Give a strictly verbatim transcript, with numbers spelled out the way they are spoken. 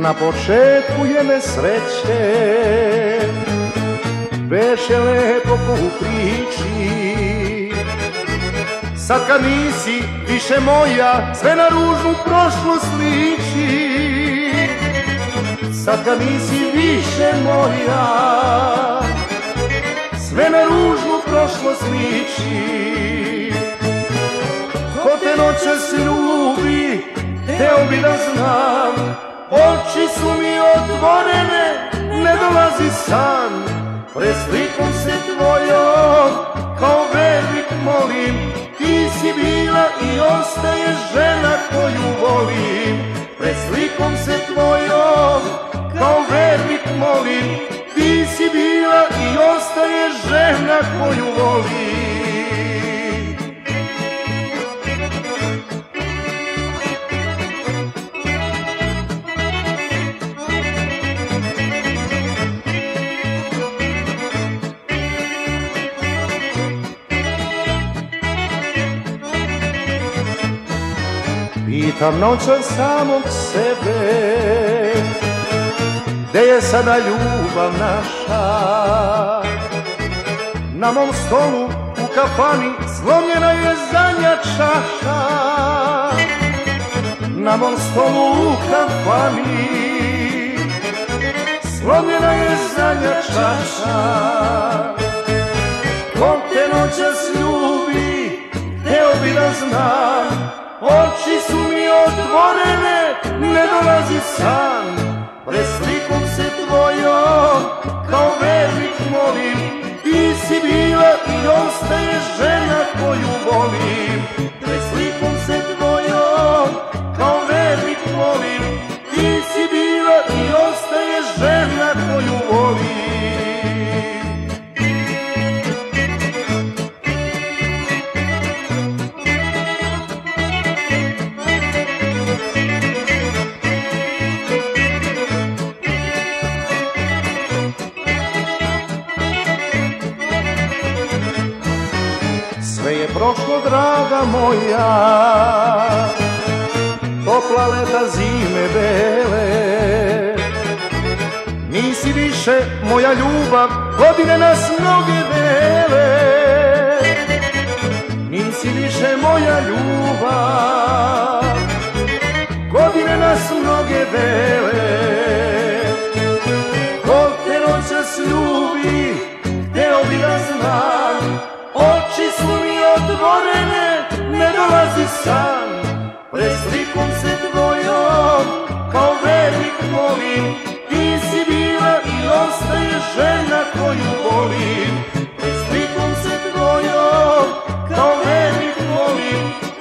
Na početku jedne sreće beše lepo ko u priči. Sad kad nisi više moja, sve na ružnu prošlost liči. Sad kad nisi više moja, sve na ružnu prošlost liči. Ko te noćas ljubi, hteo bi da znam, oči su mi otvorene, ne dolazi san. Pred slikom se tvojom, kao vernik molim, ti si bila i ostaješ žena koju volim. Pred slikom se tvojom, kao vernik molim, ti si bila i ostaješ žena koju volim. Pitam noćas samog sebe, gde je sada ljubav naša? Na mom stolu u kafani slomljena je zadnja čaša. Na mom stolu u kafani slomljena je zadnja čaša. Ko te noćas ljubi, hteo bi da znam, oči su mi otvorene, ne dolazi san. Pred slikom se tvojom, kao vernik molim, ti si bila i ostaješ žena koju volim. Pred slikom se tvojom, kao vernik molim, ti si bila i ostaješ žena koju volim. Sve je prošlo, draga moja, topla leta, zime bele. Nisi više moja ljubav, godine nas mnoge dele. Nisi više moja ljubav, godine nas mnoge dele. Ko te noćas ljubi, hteo bi da znam, oči su mi otvorene, ne dolazi san. Pred slikom se tvojom, kao vernik molim, ti si bila i ostaješ žena koju volim. Pred slikom se tvojom, kao vernik molim,